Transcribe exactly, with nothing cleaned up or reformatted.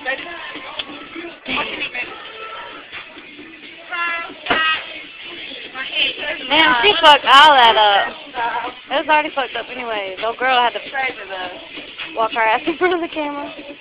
Man, she fucked all that up. It was already fucked up anyway. The old girl had to walk her ass in front of the camera.